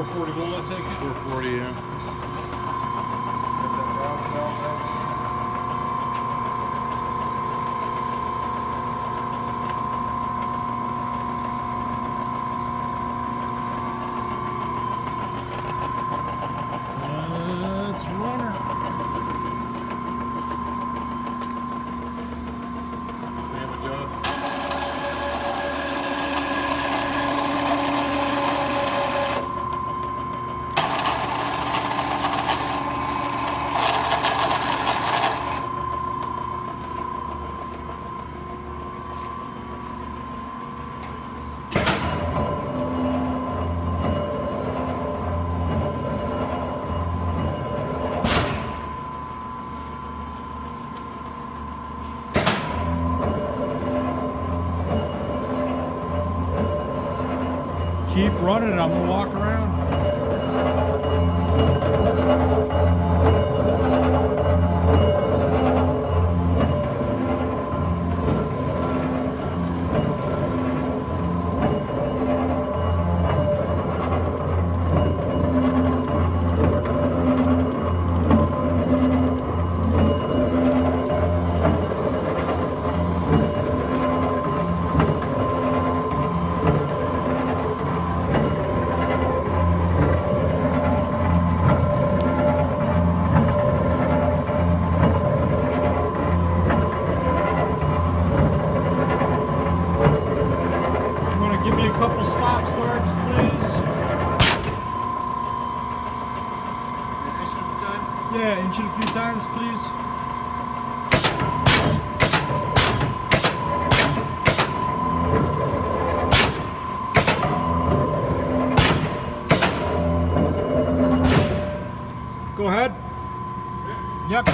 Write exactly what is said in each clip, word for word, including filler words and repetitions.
four forty volt, I take it? four forty, yeah. Let's run her. Damn it, Joss. Keep running, I'm gonna walk around. Give me a couple stop starts, please. Yeah, inch it a few times, please. Go ahead. Yep.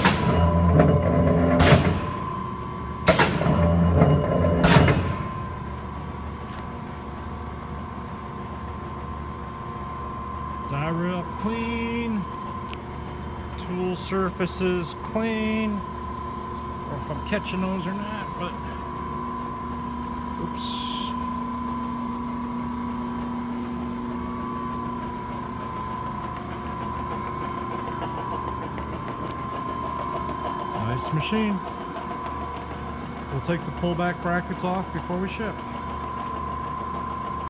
Die rail clean, tool surfaces clean, or if I'm catching those or not, but oops. Nice machine. We'll take the pullback brackets off before we ship.